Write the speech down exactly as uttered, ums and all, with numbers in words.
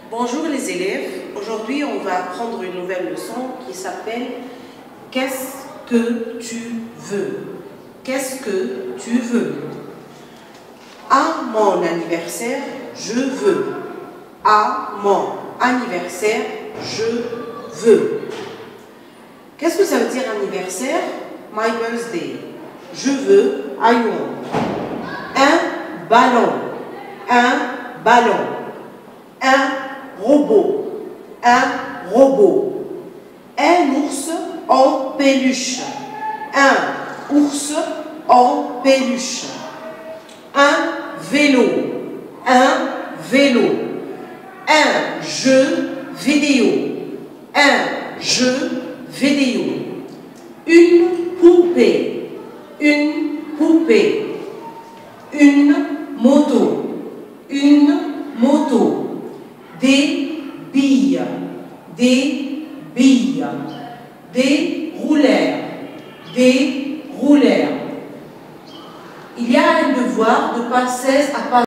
Bonjour les élèves, aujourd'hui on va apprendre une nouvelle leçon qui s'appelle « Qu'est-ce que tu veux ?» Qu'est-ce que tu veux? À mon anniversaire, je veux. À mon anniversaire, je veux. Qu'est-ce que ça veut dire anniversaire? My birthday. Je veux, I want. Un ballon. Un ballon. Un robot. Un robot. Un ours en peluche. Un ours en peluche. Un vélo. Un vélo. Un jeu vidéo. Un jeu vidéo. Une poupée. Une poupée. Une moto. Une moto. Des billes. Des billes. Des rouleurs. Des rouleurs. Il y a un devoir de page seize à page